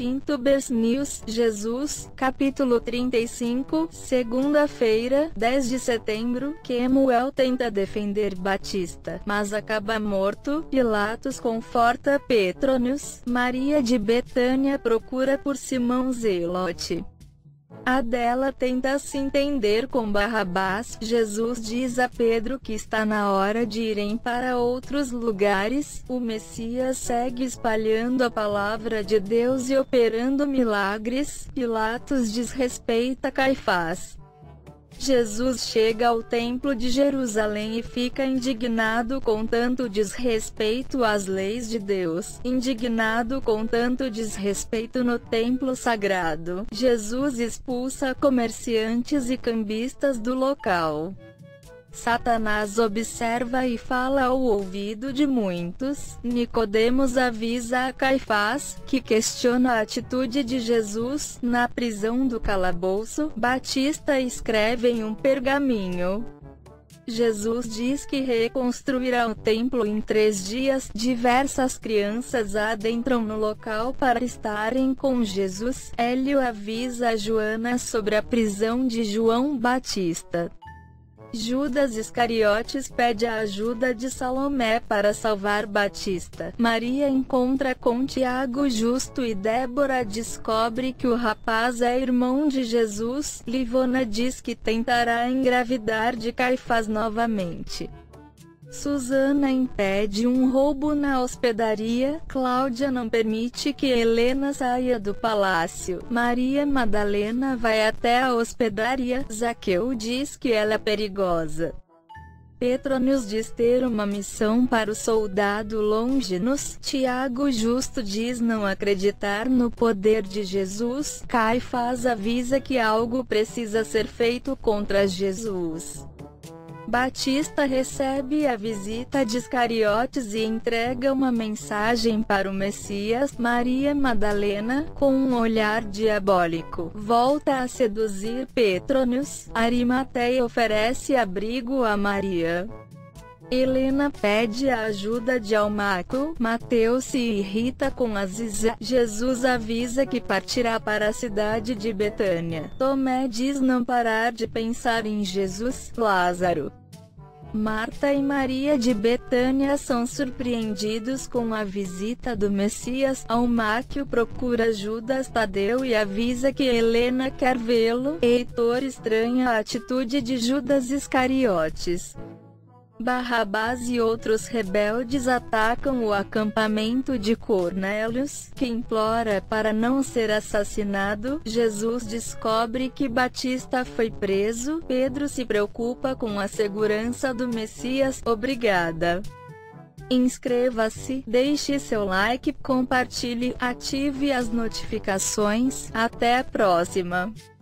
Tintubers News. Jesus, capítulo 35, segunda-feira, 10 de setembro. Kemuel tenta defender Batista, mas acaba morto. Pilatos conforta Petronius. Maria de Betânia procura por Simão Zelote. Adela tenta se entender com Barrabás. Jesus diz a Pedro que está na hora de irem para outros lugares. O Messias segue espalhando a palavra de Deus e operando milagres. Pilatos desrespeita Caifás. Jesus chega ao Templo de Jerusalém e fica indignado com tanto desrespeito às leis de Deus. Indignado com tanto desrespeito no templo sagrado, Jesus expulsa comerciantes e cambistas do local. Satanás observa e fala ao ouvido de muitos. Nicodemos avisa a Caifás, que questiona a atitude de Jesus. Na prisão do calabouço, Batista escreve em um pergaminho. Jesus diz que reconstruirá o templo em 3 dias. Diversas crianças adentram no local para estarem com Jesus. Hélio avisa a Joana sobre a prisão de João Batista. Judas Iscariotes pede a ajuda de Salomé para salvar Batista. Maria encontra com Tiago Justo e Débora descobre que o rapaz é irmão de Jesus. Livona diz que tentará engravidar de Caifás novamente. Susana impede um roubo na hospedaria. Cláudia não permite que Helena saia do palácio. Maria Madalena vai até a hospedaria. Zaqueu diz que ela é perigosa. Petronius diz ter uma missão para o soldado Longinus. Tiago Justo diz não acreditar no poder de Jesus. Caifás avisa que algo precisa ser feito contra Jesus. Batista recebe a visita de Iscariotes e entrega uma mensagem para o Messias. Maria Madalena, com um olhar diabólico, volta a seduzir Petronius. Arimateia oferece abrigo a Maria. Helena pede a ajuda de Almaco. Mateus se irrita com Aziza. Jesus avisa que partirá para a cidade de Betânia. Tomé diz não parar de pensar em Jesus. Lázaro, Marta e Maria de Betânia são surpreendidos com a visita do Messias. Almáquio procura Judas Tadeu e avisa que Helena quer vê-lo. Heitor estranha a atitude de Judas Iscariotes. Barrabás e outros rebeldes atacam o acampamento de Cornélios, que implora para não ser assassinado. Jesus descobre que Batista foi preso. Pedro se preocupa com a segurança do Messias. Obrigada. Inscreva-se, deixe seu like, compartilhe, ative as notificações. Até a próxima.